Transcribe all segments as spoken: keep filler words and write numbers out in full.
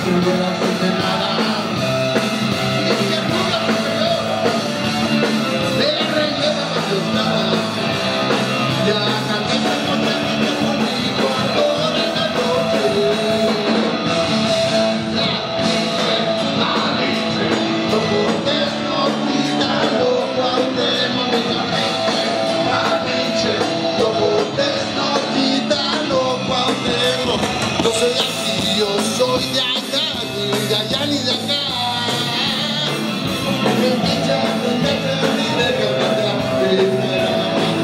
No soy así, yo soy de acá, ni de allá ni de acá. Me picha, me picha, ni de acá, ni de acá.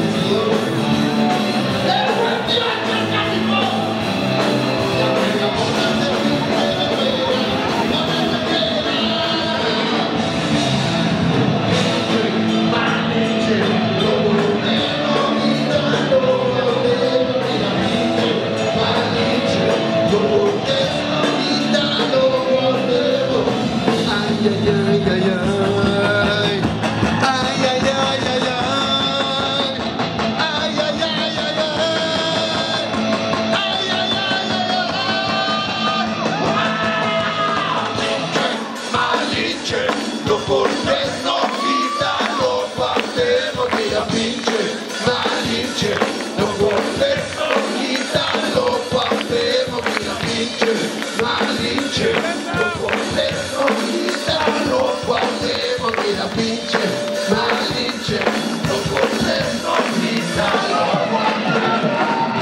Lo cortés no quita, lo pasemos y la pinche malinche. Lo cortés no quita, lo pasemos y la pinche malinche. Lo cortés no quita, lo pasemos y la pinche malinche. Lo cortés no quita, lo pasemos.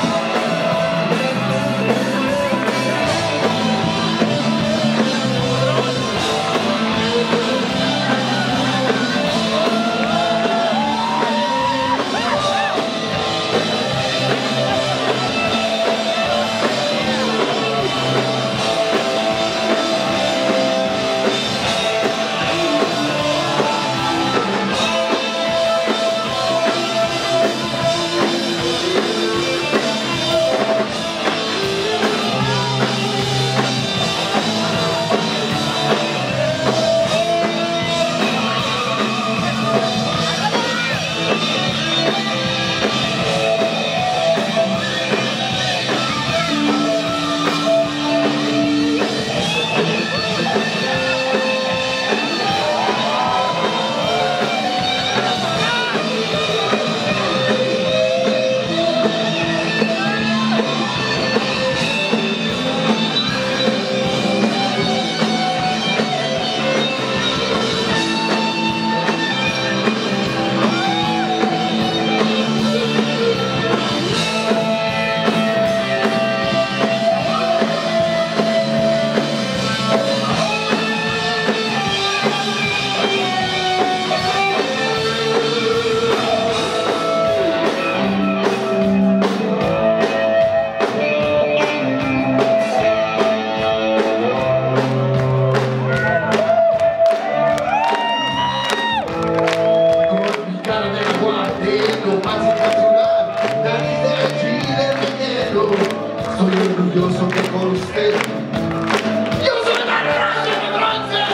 Soy orgulloso que por usted yo soy la raza de bronce.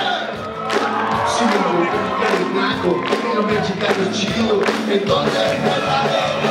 Si me voy a el blanco y los mexicanos chidos, entonces me daré.